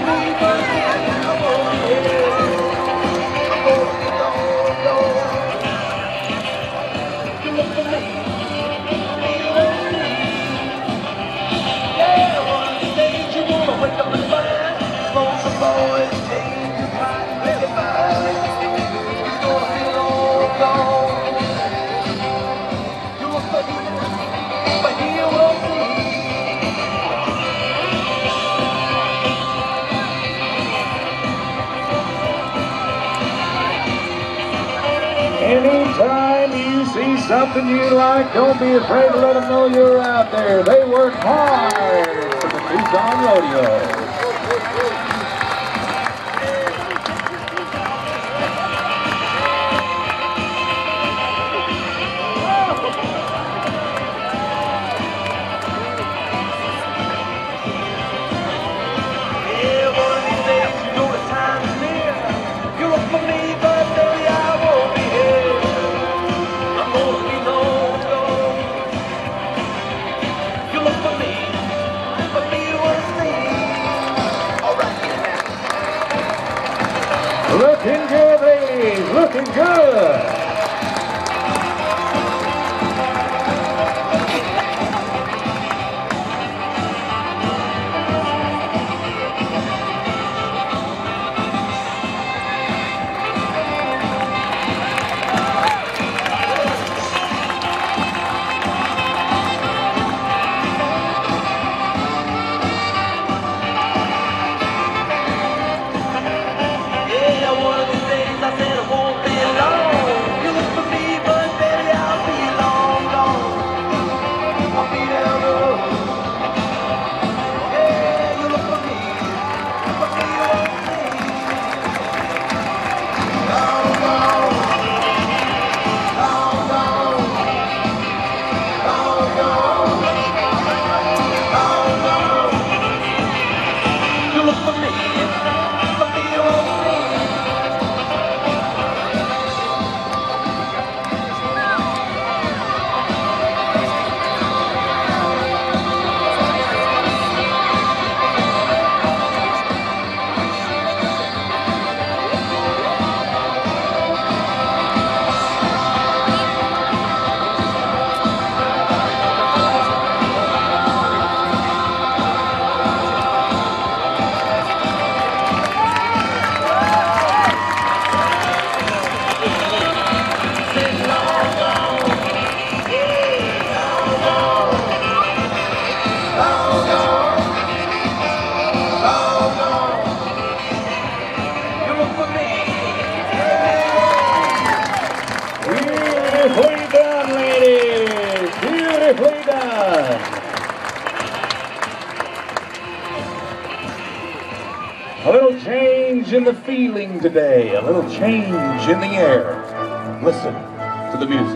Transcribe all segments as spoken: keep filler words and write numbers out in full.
Anytime you see something you like, don't be afraid to let them know you're out there. They work hard for the Tucson Rodeo. Looking good, ladies, looking good. Beautifully done, ladies. Beautifully done. A little change in the feeling today. A little change in the air. Listen to the music.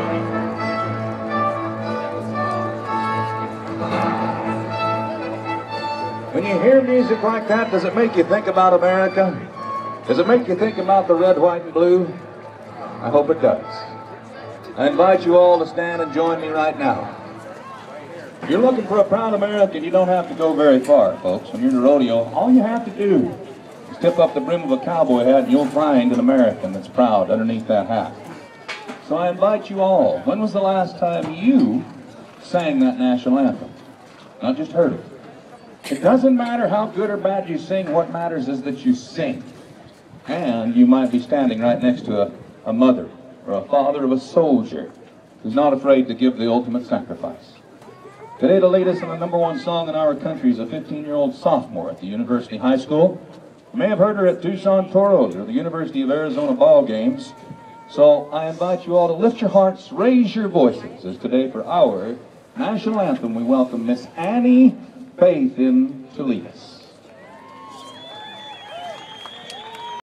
When you hear music like that, does it make you think about America? Does it make you think about the red, white, and blue? I hope it does. I invite you all to stand and join me right now. If you're looking for a proud American, you don't have to go very far, folks. When you're in a rodeo, all you have to do is tip up the brim of a cowboy hat and you'll find an American that's proud underneath that hat. So I invite you all, when was the last time you sang that national anthem? Not just heard it. It doesn't matter how good or bad you sing, what matters is that you sing. And you might be standing right next to a, a mother or a father of a soldier who's not afraid to give the ultimate sacrifice. Today to lead us in the number one song in our country is a fifteen-year-old sophomore at the University High School. You may have heard her at Tucson Rodeo or the University of Arizona ball games. So I invite you all to lift your hearts, raise your voices, as today for our national anthem we welcome Miss Annie Faith in to lead us.